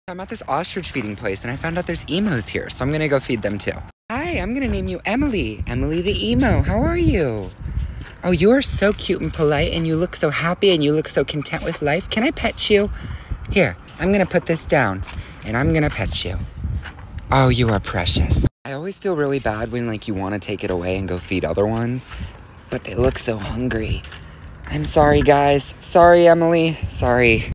I'm at this ostrich feeding place and I found out there's emos here, so I'm gonna go feed them too. Hi, I'm gonna name you Emily. Emily the emo, how are you? Oh, you are so cute and polite and you look so happy and you look so content with life. Can I pet you? Here, I'm gonna put this down and I'm gonna pet you. Oh, you are precious. I always feel really bad when you wanna take it away and go feed other ones, but they look so hungry. I'm sorry guys, sorry Emily, sorry.